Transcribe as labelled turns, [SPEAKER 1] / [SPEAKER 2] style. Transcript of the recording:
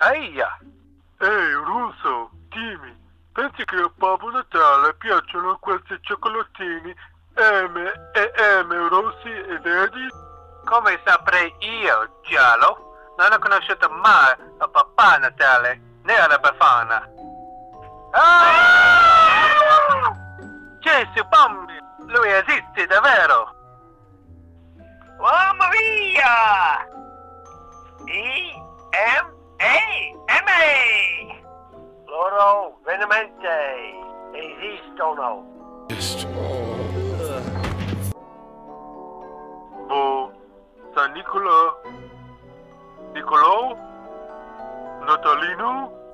[SPEAKER 1] Aia!
[SPEAKER 2] Ehi, Russo, dimmi, pensi che a Babbo Natale piacciono questi cioccolatini M e M rossi e verdi?
[SPEAKER 1] Come saprei io, Giallo? Non ho conosciuto mai a Papà Natale, né alla Befana. Ah! Gesù, Bambi! Lui esiste davvero!
[SPEAKER 3] Oh Maria! I-M-A-M-A! Loro veramente esistono.
[SPEAKER 2] Boh, San Nicolò? Nicolò? Natalino?